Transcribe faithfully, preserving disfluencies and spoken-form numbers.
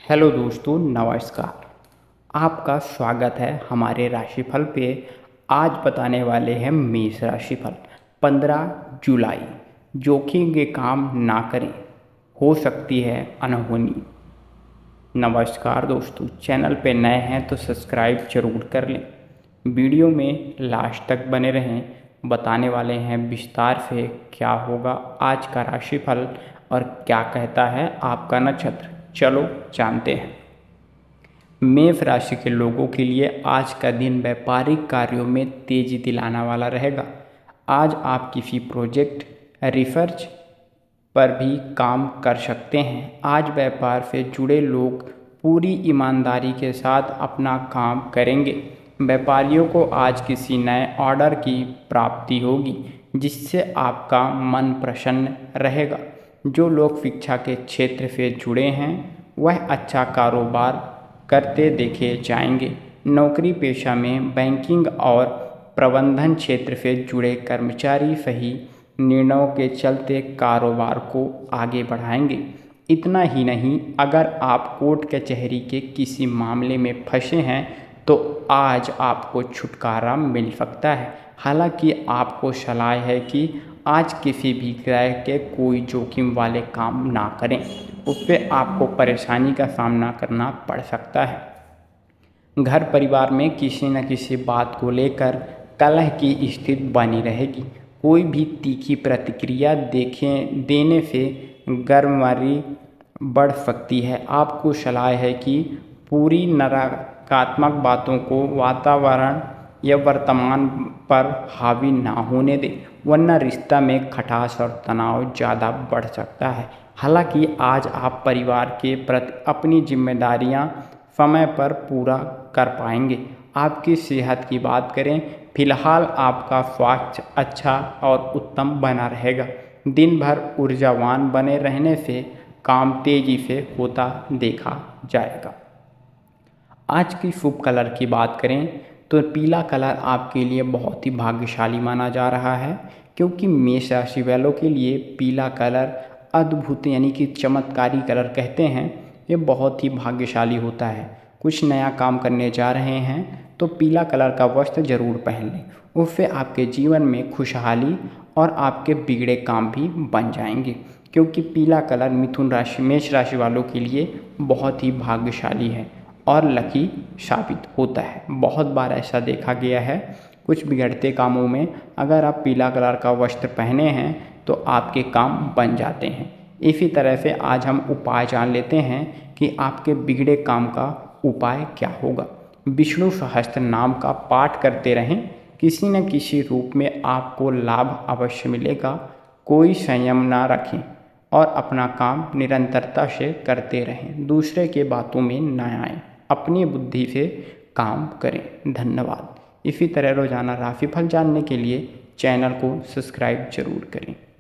Hello दोस्तों, नमस्कार। आपका स्वागत है हमारे राशिफल पे। आज बताने वाले हैं मेष राशिफल पंद्रह जुलाई। जोखिम के काम ना करें, हो सकती है अनहोनी। नमस्कार दोस्तों, चैनल पे नए हैं तो सब्सक्राइब जरूर कर लें। वीडियो में लास्ट तक बने रहें। बताने वाले हैं विस्तार से क्या होगा आज का राशिफल और क्या कहता है आपका नक्षत्र। चलो जानते हैं। मेष राशि के लोगों के लिए आज का दिन व्यापारिक कार्यों में तेजी दिलाने वाला रहेगा। आज आप किसी प्रोजेक्ट रिसर्च पर भी काम कर सकते हैं। आज व्यापार से जुड़े लोग पूरी ईमानदारी के साथ अपना काम करेंगे। व्यापारियों को आज किसी नए ऑर्डर की प्राप्ति होगी, जिससे आपका मन प्रसन्न रहेगा। जो लोग शिक्षा के क्षेत्र से जुड़े हैं वह अच्छा कारोबार करते देखे जाएंगे। नौकरी पेशा में बैंकिंग और प्रबंधन क्षेत्र से जुड़े कर्मचारी सही निर्णयों के चलते कारोबार को आगे बढ़ाएंगे। इतना ही नहीं, अगर आप कोर्ट कचहरी के किसी मामले में फंसे हैं तो आज आपको छुटकारा मिल सकता है। हालांकि आपको सलाह है कि आज किसी भी तरह के कोई जोखिम वाले काम ना करें, उससे आपको परेशानी का सामना करना पड़ सकता है। घर परिवार में किसी न किसी बात को लेकर कलह की स्थिति बनी रहेगी। कोई भी तीखी प्रतिक्रिया देखें देने से गर्मवारी बढ़ सकती है। आपको सलाह है कि पूरी नकारात्मक बातों को वातावरण या वर्तमान पर हावी ना होने दें, वरना रिश्ता में खटास और तनाव ज़्यादा बढ़ सकता है। हालांकि आज आप परिवार के प्रति अपनी जिम्मेदारियां समय पर पूरा कर पाएंगे। आपकी सेहत की बात करें, फिलहाल आपका स्वास्थ्य अच्छा और उत्तम बना रहेगा। दिन भर ऊर्जावान बने रहने से काम तेजी से होता देखा जाएगा। आज की शुभ कलर की बात करें तो पीला कलर आपके लिए बहुत ही भाग्यशाली माना जा रहा है, क्योंकि मेष राशि वालों के लिए पीला कलर अद्भुत यानी कि चमत्कारी कलर कहते हैं। ये बहुत ही भाग्यशाली होता है। कुछ नया काम करने जा रहे हैं तो पीला कलर का वस्त्र जरूर पहन लें, उससे आपके जीवन में खुशहाली और आपके बिगड़े काम भी बन जाएंगे। क्योंकि पीला कलर मिथुन राशि मेष राशि वालों के लिए बहुत ही भाग्यशाली है और लकी साबित होता है। बहुत बार ऐसा देखा गया है, कुछ बिगड़ते कामों में अगर आप पीला कलर का वस्त्र पहने हैं तो आपके काम बन जाते हैं। इसी तरह से आज हम उपाय जान लेते हैं कि आपके बिगड़े काम का उपाय क्या होगा। विष्णु सहस्त्र नाम का पाठ करते रहें, किसी न किसी रूप में आपको लाभ अवश्य मिलेगा। कोई संयम ना रखें और अपना काम निरंतरता से करते रहें। दूसरे के बातों में न आएं, अपनी बुद्धि से काम करें। धन्यवाद। इसी तरह रोजाना राशिफल जानने के लिए चैनल को सब्सक्राइब जरूर करें।